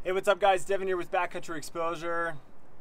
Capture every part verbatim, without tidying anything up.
Hey, what's up guys? Devin here with Backcountry Exposure.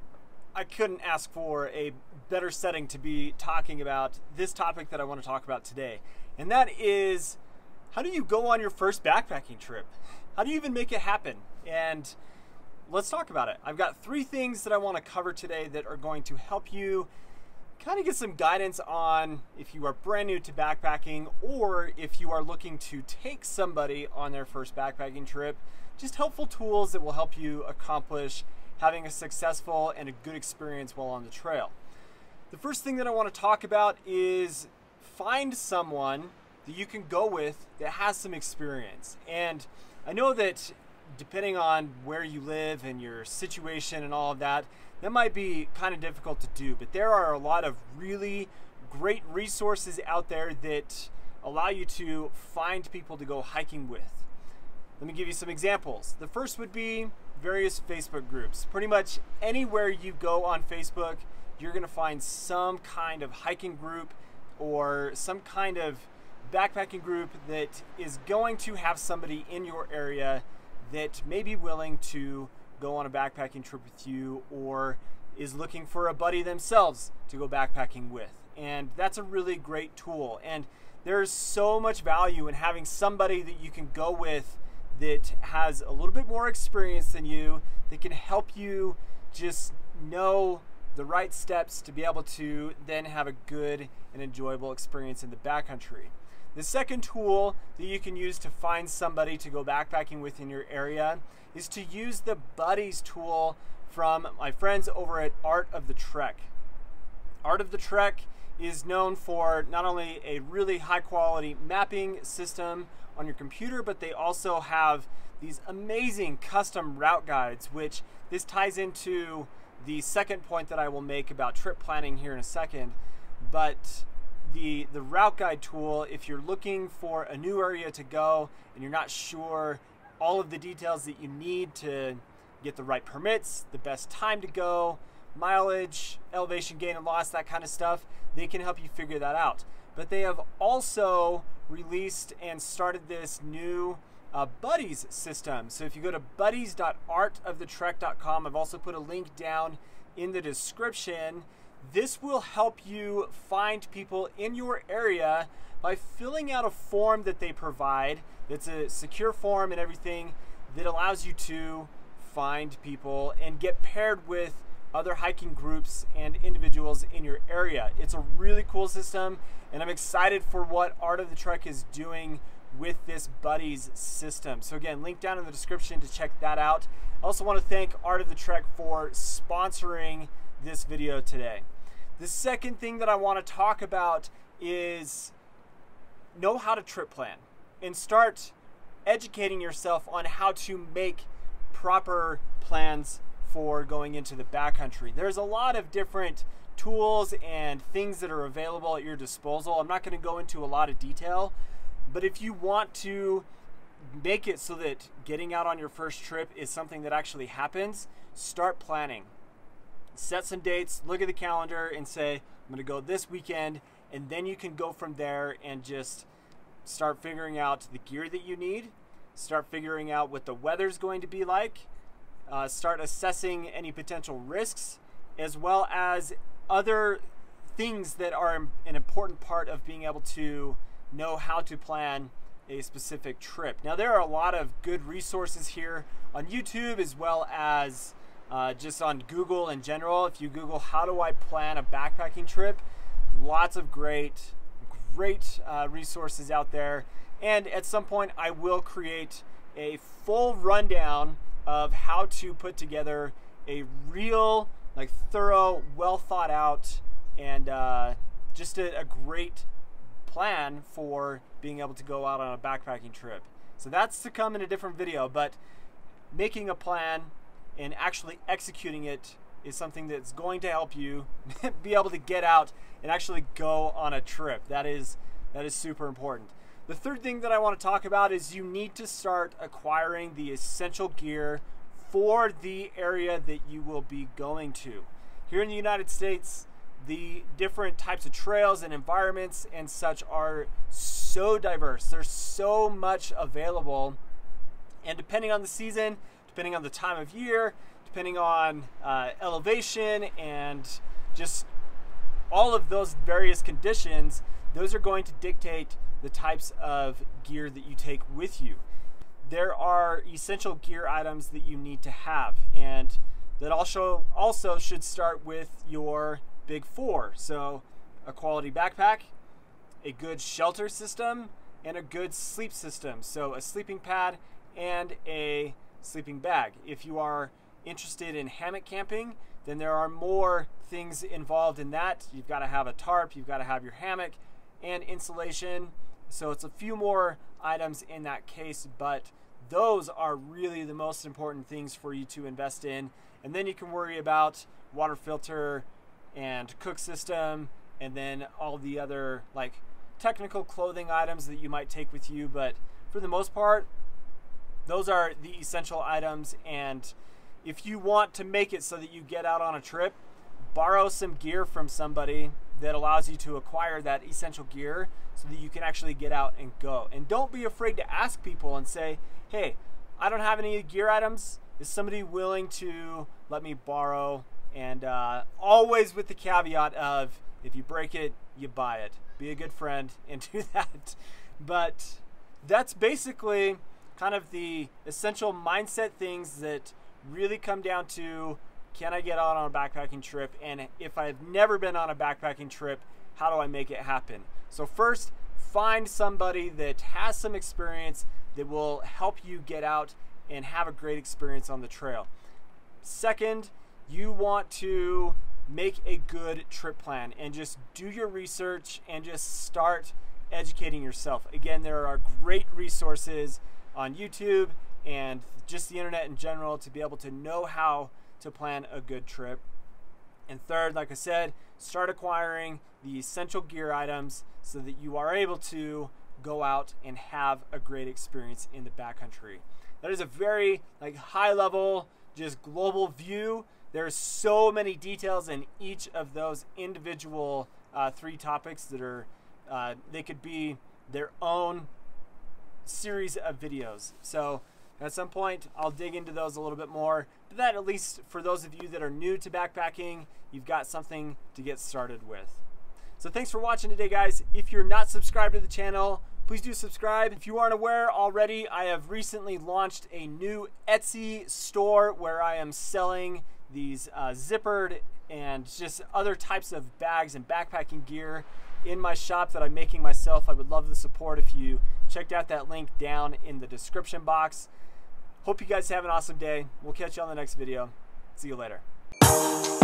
I couldn't ask for a better setting to be talking about this topic that I want to talk about today. And that is, how do you go on your first backpacking trip? How do you even make it happen? And let's talk about it. I've got three things that I want to cover today that are going to help you kind of get some guidance on if you are brand new to backpacking or if you are looking to take somebody on their first backpacking trip. Just helpful tools that will help you accomplish having a successful and a good experience while on the trail. The first thing that I want to talk about is find someone that you can go with that has some experience. And I know that depending on where you live and your situation and all of that, that might be kind of difficult to do, but there are a lot of really great resources out there that allow you to find people to go hiking with. Let me give you some examples. The first would be various Facebook groups. Pretty much anywhere you go on Facebook, you're gonna find some kind of hiking group or some kind of backpacking group that is going to have somebody in your area that may be willing to go on a backpacking trip with you or is looking for a buddy themselves to go backpacking with. And that's a really great tool. And there's so much value in having somebody that you can go with that has a little bit more experience than you, that can help you just know the right steps to be able to then have a good and enjoyable experience in the backcountry. The second tool that you can use to find somebody to go backpacking with in your area is to use the Buddies tool from my friends over at Art of the Trek. Art of the Trek is known for not only a really high quality mapping system on your computer, but they also have these amazing custom route guides, which this ties into the second point that I will make about trip planning here in a second. But the, the route guide tool, if you're looking for a new area to go and you're not sure all of the details that you need to get the right permits, the best time to go, mileage, elevation gain and loss, that kind of stuff, they can help you figure that out. But they have also released and started this new uh, Buddies system. So if you go to buddies dot art of the trek dot com, I've also put a link down in the description. This will help you find people in your area by filling out a form that they provide. It's a secure form and everything that allows you to find people and get paired with other hiking groups and individuals in your area. It's a really cool system, and I'm excited for what Art of the Trek is doing with this Buddies system. So again, link down in the description to check that out. I also want to thank Art of the Trek for sponsoring this video today. The second thing that I want to talk about is know how to trip plan and start educating yourself on how to make proper plans for going into the backcountry. There's a lot of different tools and things that are available at your disposal. I'm not going to go into a lot of detail, but if you want to make it so that getting out on your first trip is something that actually happens, start planning. Set some dates, look at the calendar and say, I'm going to go this weekend, and then you can go from there and just start figuring out the gear that you need, start figuring out what the weather's going to be like, Uh, start assessing any potential risks, as well as other things that are an important part of being able to know how to plan a specific trip. Now, there are a lot of good resources here on YouTube, as well as uh, just on Google in general. If you Google, how do I plan a backpacking trip? Lots of great, great uh, resources out there. And at some point, I will create a full rundown of how to put together a real, like thorough, well thought out, and uh, just a, a great plan for being able to go out on a backpacking trip. So that's to come in a different video, but making a plan and actually executing it is something that's going to help you be able to get out and actually go on a trip. That is, that is super important. The third thing that I want to talk about is you need to start acquiring the essential gear for the area that you will be going to. Here in the United States, the different types of trails and environments and such are so diverse. There's so much available, and depending on the season, depending on the time of year, depending on uh, elevation, and just all of those various conditions, those are going to dictate the types of gear that you take with you. There are essential gear items that you need to have, and that also also should start with your big four. So a quality backpack, a good shelter system, and a good sleep system. So a sleeping pad and a sleeping bag. If you are interested in hammock camping, then there are more things involved in that. You've got to have a tarp, you've got to have your hammock and insulation. So it's a few more items in that case, but those are really the most important things for you to invest in. And then you can worry about water filter and cook system, and then all the other like technical clothing items that you might take with you. But for the most part, those are the essential items. And if you want to make it so that you get out on a trip, borrow some gear from somebody that allows you to acquire that essential gear so that you can actually get out and go. And don't be afraid to ask people and say, hey, I don't have any gear items. Is somebody willing to let me borrow? And uh, always with the caveat of, if you break it, you buy it. Be a good friend and do that. But that's basically kind of the essential mindset things that really come down to, can I get out on a backpacking trip? And if I've never been on a backpacking trip, how do I make it happen? So first, find somebody that has some experience that will help you get out and have a great experience on the trail. Second, you want to make a good trip plan and just do your research and just start educating yourself. Again, there are great resources on YouTube and just the internet in general to be able to know how to plan a good trip. And third, like I said, start acquiring the essential gear items so that you are able to go out and have a great experience in the backcountry. That is a very like high level, just global view. There's so many details in each of those individual uh, three topics that are, uh, they could be their own series of videos. So at some point, I'll dig into those a little bit more. But that, at least for those of you that are new to backpacking, you've got something to get started with. So thanks for watching today, guys. If you're not subscribed to the channel, please do subscribe. If you aren't aware already, I have recently launched a new Etsy store where I am selling these uh, zippered and just other types of bags and backpacking gear in my shop that I'm making myself. I would love the support if you checked out that link down in the description box. Hope you guys have an awesome day. We'll catch you on the next video. See you later.